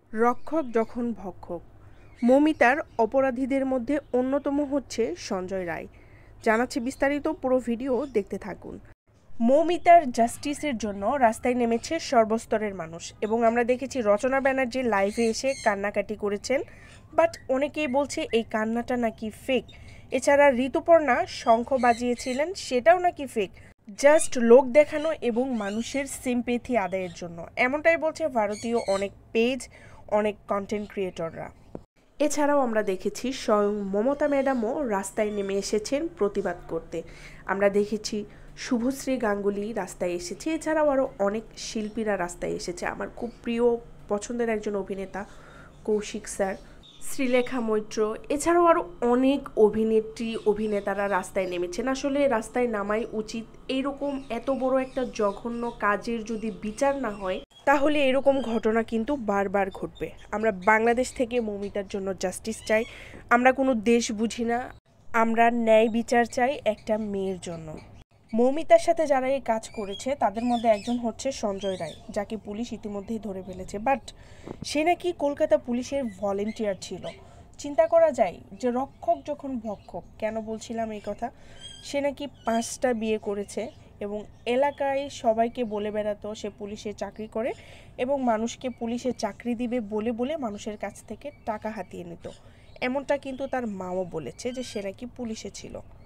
রক্ষক যখন ভক্ষক। মৌমিতার অপরাধীদের মধ্যে অন্যতম হচ্ছে সঞ্জয় রায়। জানাচ্ছি বিস্তারিত, পুরো ভিডিও দেখতে থাকুন। মৌমিতার জাস্টিসের জন্য রাস্তায় নেমেছে সর্বস্তরের মানুষ এবং আমরা দেখেছি রচনা ব্যানার্জি লাইভে এসে কান্নাকাটি করেছেন, বাট অনেকেই বলছে এই কান্নাটা নাকি ফেক। এছাড়া ঋতুপর্ণা শঙ্খ বাজিয়েছিলেন, সেটাও নাকি ফেক, জাস্ট লোক দেখানো এবং মানুষের সিম্পেথি আদায়ের জন্য, এমনটাই বলছে ভারতীয় অনেক পেজ, অনেক কন্টেন্ট ক্রিয়েটররা। এছাড়াও আমরা দেখেছি স্বয়ং মমতা ম্যাডামও রাস্তায় নেমে এসেছেন প্রতিবাদ করতে। আমরা দেখেছি শুভশ্রী গাঙ্গুলি রাস্তায় এসেছে, এছাড়াও আরও অনেক শিল্পীরা রাস্তায় এসেছে। আমার খুব প্রিয় পছন্দের একজন অভিনেতা কৌশিক স্যার, শ্রীলেখা মৈত্র, এছাড়াও আরও অনেক অভিনেত্রী অভিনেতারা রাস্তায় নেমেছেন। আসলে রাস্তায় নামাই উচিত। এইরকম এত বড় একটা জঘন্য কাজের যদি বিচার না হয় তাহলে এরকম ঘটনা কিন্তু বারবার ঘটবে। আমরা বাংলাদেশ থেকে মৌমিতার জন্য জাস্টিস চাই। আমরা কোনো দেশ বুঝি না, আমরা ন্যায় বিচার চাই একটা মেয়ের জন্য। মৌমিতার সাথে যারা এই কাজ করেছে তাদের মধ্যে একজন হচ্ছে সঞ্জয় রায়, যাকে পুলিশ ইতিমধ্যেই ধরে ফেলেছে, বাট সে নাকি কলকাতা পুলিশের ভলেন্টিয়ার ছিল। চিন্তা করা যায় যে রক্ষক যখন ভক্ষক, কেন বলছিলাম এই কথা? সে নাকি 5টা বিয়ে করেছে এবং এলাকায় সবাইকে বলে বেড়াতো সে পুলিশে চাকরি করে এবং মানুষকে পুলিশে চাকরি দিবে বলে বলে মানুষের কাছ থেকে টাকা হাতিয়ে নিত। এমনটা কিন্তু তার মাও বলেছে যে সে নাকি পুলিশে ছিল।